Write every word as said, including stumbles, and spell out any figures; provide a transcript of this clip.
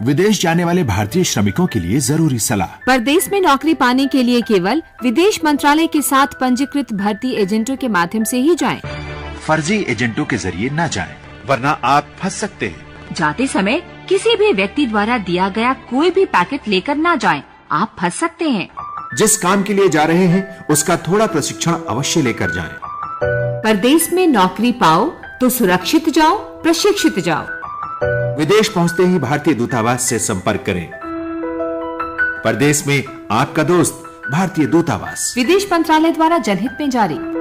विदेश जाने वाले भारतीय श्रमिकों के लिए जरूरी सलाह। परदेश में नौकरी पाने के लिए केवल विदेश मंत्रालय के साथ पंजीकृत भर्ती एजेंटों के माध्यम से ही जाएं। फर्जी एजेंटों के जरिए न जाएं, वरना आप फंस सकते हैं। जाते समय किसी भी व्यक्ति द्वारा दिया गया कोई भी पैकेट लेकर न जाएं, आप फंस सकते हैं। जिस काम के लिए जा रहे हैं उसका थोड़ा प्रशिक्षण अवश्य लेकर जाएं। परदेश में नौकरी पाओ तो सुरक्षित जाओ, प्रशिक्षित जाओ। विदेश पहुंचते ही भारतीय दूतावास से संपर्क करें। परदेश में आपका दोस्त भारतीय दूतावास। विदेश मंत्रालय द्वारा जनहित में जारी।